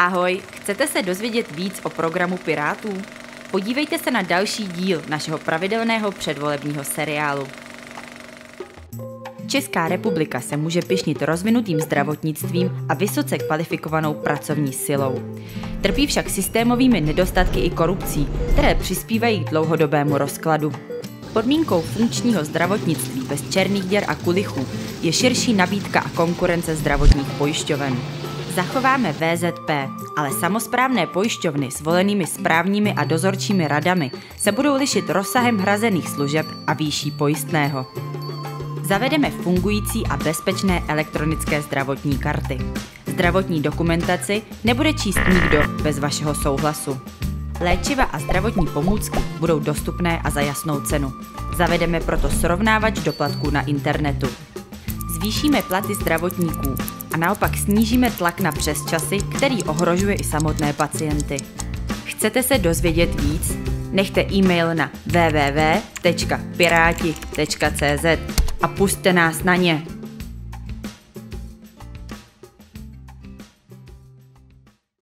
Ahoj, chcete se dozvědět víc o programu Pirátů? Podívejte se na další díl našeho pravidelného předvolebního seriálu. Česká republika se může pyšnit rozvinutým zdravotnictvím a vysoce kvalifikovanou pracovní silou. Trpí však systémovými nedostatky i korupcí, které přispívají k dlouhodobému rozkladu. Podmínkou funkčního zdravotnictví bez černých děr a kulichů je širší nabídka a konkurence zdravotních pojišťoven. Zachováme VZP, ale samosprávné pojišťovny s volenými správními a dozorčími radami se budou lišit rozsahem hrazených služeb a výší pojistného. Zavedeme fungující a bezpečné elektronické zdravotní karty. Zdravotní dokumentaci nebude číst nikdo bez vašeho souhlasu. Léčiva a zdravotní pomůcky budou dostupné a za jasnou cenu. Zavedeme proto srovnávač doplatků na internetu. Zvýšíme platy zdravotníků a naopak snížíme tlak na přesčasy, který ohrožuje i samotné pacienty. Chcete se dozvědět víc? Nechte e-mail na www.pirati.cz a pusťte nás na ně.